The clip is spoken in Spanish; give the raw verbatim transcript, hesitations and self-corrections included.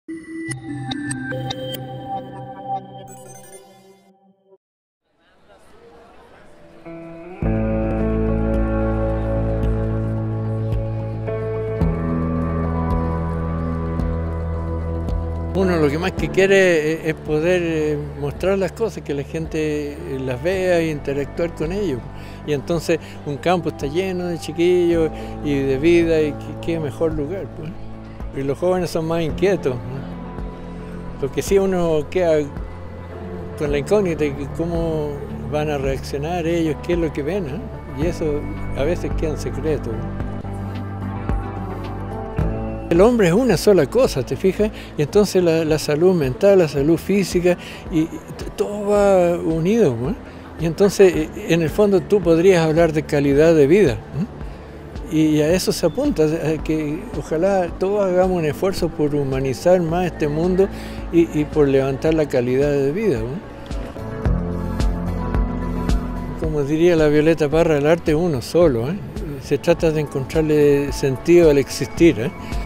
Uno lo que más que quiere es poder mostrar las cosas, que la gente las vea e interactuar con ellos. Y entonces un campo está lleno de chiquillos y de vida, y qué mejor lugar, pues. Y los jóvenes son más inquietos, ¿no? Lo que sí uno queda con la incógnita de cómo van a reaccionar ellos, qué es lo que ven, ¿no? Y eso a veces queda en secreto, ¿no? El hombre es una sola cosa, ¿te fijas? Y entonces la, la salud mental, la salud física, y todo va unido, ¿no? Y entonces, en el fondo, tú podrías hablar de calidad de vida, ¿no? Y a eso se apunta, a que ojalá todos hagamos un esfuerzo por humanizar más este mundo y, y por levantar la calidad de vida, ¿no? Como diría la Violeta Parra, el arte es uno solo, ¿eh? Se trata de encontrarle sentido al existir, ¿eh?